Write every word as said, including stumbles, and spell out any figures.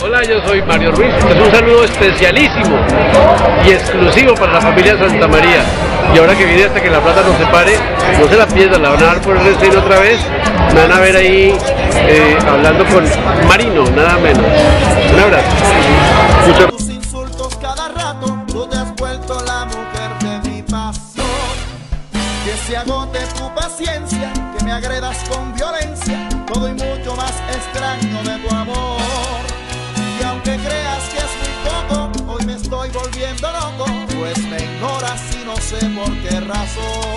Hola, yo soy Mario Ruiz. Este es un saludo especialísimo y exclusivo para la familia Santa María. Y ahora que viene hasta que la plata nos separe, no se la pierdan, la van a dar por el estreno otra vez. Me van a ver ahí eh, hablando con Marino, nada menos. Un abrazo. Mucho... Tus insultos cada rato, tú te has vuelto la mujer de mi pasión. Que se agote tu paciencia, que me agredas con violencia, todo y mucho más extraño de tu amor. Y aunque creas que es muy poco, hoy me estoy volviendo loco, pues me ignoras y no sé por qué razón.